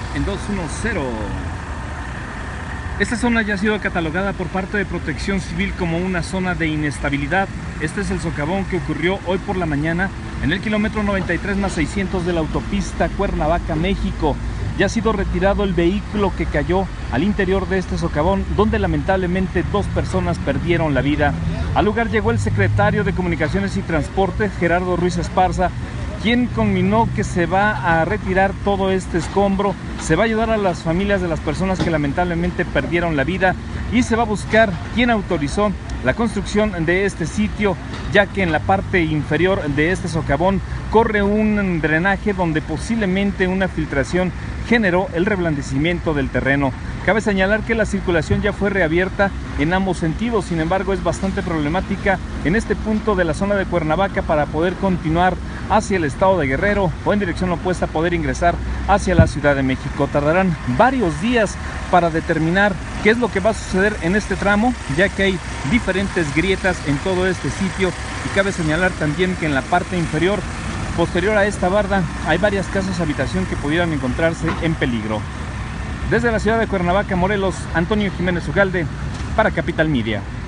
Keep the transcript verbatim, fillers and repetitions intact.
en dos uno cero. Esta zona ya ha sido catalogada por parte de Protección Civil como una zona de inestabilidad. Este es el socavón que ocurrió hoy por la mañana en el kilómetro noventa y tres más seiscientos de la autopista Cuernavaca, México. Ya ha sido retirado el vehículo que cayó al interior de este socavón, donde lamentablemente dos personas perdieron la vida. Al lugar llegó el secretario de Comunicaciones y Transportes, Gerardo Ruiz Esparza, quien conminó que se va a retirar todo este escombro, se va a ayudar a las familias de las personas que lamentablemente perdieron la vida y se va a buscar quién autorizó la construcción de este sitio, ya que en la parte inferior de este socavón corre un drenaje donde posiblemente una filtración generó el reblandecimiento del terreno. Cabe señalar que la circulación ya fue reabierta en ambos sentidos, sin embargo es bastante problemática en este punto de la zona de Cuernavaca para poder continuar hacia el estado de Guerrero o en dirección opuesta poder ingresar hacia la Ciudad de México. Tardarán varios días para determinar qué es lo que va a suceder en este tramo, ya que hay diferentes grietas en todo este sitio, y cabe señalar también que en la parte inferior, posterior a esta barda, hay varias casas habitación que pudieran encontrarse en peligro. Desde la ciudad de Cuernavaca, Morelos, Antonio Jiménez Ugalde para Capital Media.